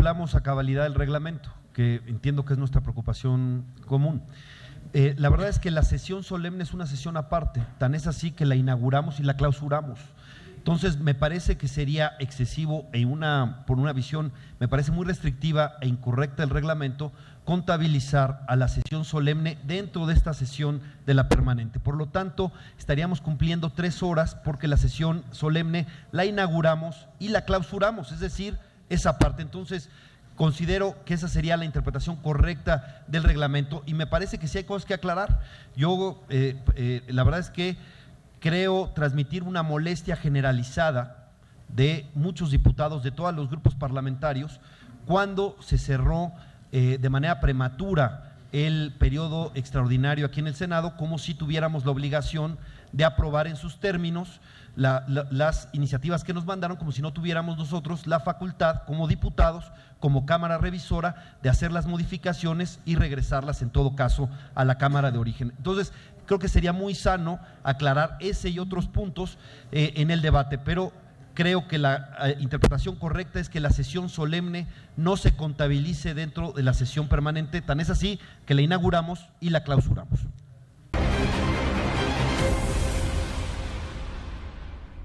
cumplamos a cabalidad el reglamento, que entiendo que es nuestra preocupación común. La verdad es que la sesión solemne es una sesión aparte, tan es así que la inauguramos y la clausuramos. Entonces, me parece que sería excesivo por una visión, me parece muy restrictiva e incorrecta el reglamento, contabilizar a la sesión solemne dentro de esta sesión de la permanente. Por lo tanto, estaríamos cumpliendo 3 horas porque la sesión solemne la inauguramos y la clausuramos, es decir, esa parte. Entonces, considero que esa sería la interpretación correcta del reglamento y me parece que sí hay cosas que aclarar. Yo, la verdad es que creo transmitir una molestia generalizada de muchos diputados de todos los grupos parlamentarios cuando se cerró de manera prematura el periodo extraordinario aquí en el Senado, como si tuviéramos la obligación de aprobar en sus términos las iniciativas que nos mandaron, como si no tuviéramos nosotros la facultad como diputados, como Cámara Revisora, de hacer las modificaciones y regresarlas en todo caso a la Cámara de origen. Entonces, creo que sería muy sano aclarar ese y otros puntos en el debate, pero creo que la interpretación correcta es que la sesión solemne no se contabilice dentro de la sesión permanente, tan es así que la inauguramos y la clausuramos.